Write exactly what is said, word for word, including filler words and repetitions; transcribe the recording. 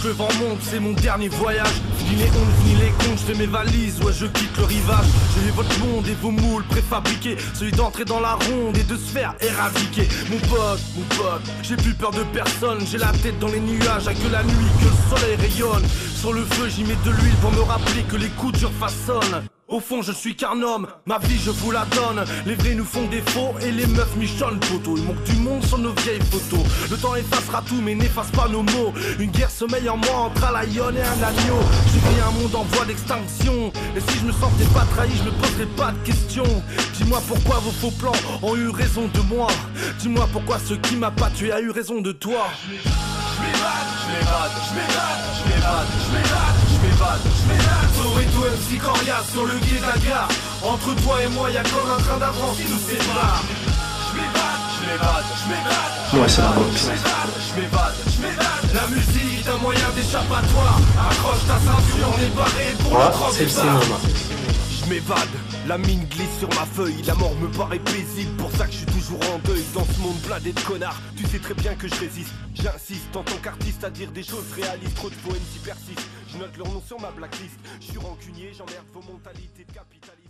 que le vent monte, c'est mon dernier voyage. Fini les ondes, fini les comptes, je fais mes valises, ouais je quitte le rivage. J'ai votre monde et vos moules préfabriqués, celui d'entrer dans la ronde et de se faire éradiquer. Mon pote, mon pote, j'ai plus peur de personne. J'ai la tête dans les nuages, à que la nuit, que le soleil rayonne. Sur le feu j'y mets de l'huile pour me rappeler que les coups durs façonnent. Au fond je suis qu'un homme, ma vie je vous la donne. Les vrais nous font défaut et les meufs michonnent poteau. Il manque du monde sur nos vieilles photos. Le temps effacera tout mais n'efface pas nos mots. Une guerre sommeille en moi entre un lion et un agneau. J'ai créé un monde en voie d'extinction. Et si je me sentais pas trahi, je me poserais pas de questions. Dis-moi pourquoi vos faux plans ont eu raison de moi. Dis-moi pourquoi ce qui m'a pas tué a eu raison de toi. Je m'évade, je m'évade, je m'évade, je m'évade, je m'évade, je m'évade, je m'évade. Soweto M C Coriace sur le quai de la gare. Entre toi et moi y'a comme un train d'avance qui nous sépare. Je m'évade, je m'évade, je m'évade. Ouais, c'est la boxe. Je m'évade, je m'évade. La musique est un moyen d'échappatoire. Accroche ta ceinture, on est barré pour Ouais, le grand c'est le départ. cinéma. Je m'évade, la mine glisse sur ma feuille. La mort me paraît paisible, pour ça que je suis toujours en deuil. Dans ce monde blindé de connards, tu sais très bien que je résiste. J'insiste en tant qu'artiste à dire des choses réalistes. Trop de faux M C persistent, je note leur nom sur ma blacklist. Je suis rancunier, j'emmerde vos mentalités de capitaliste.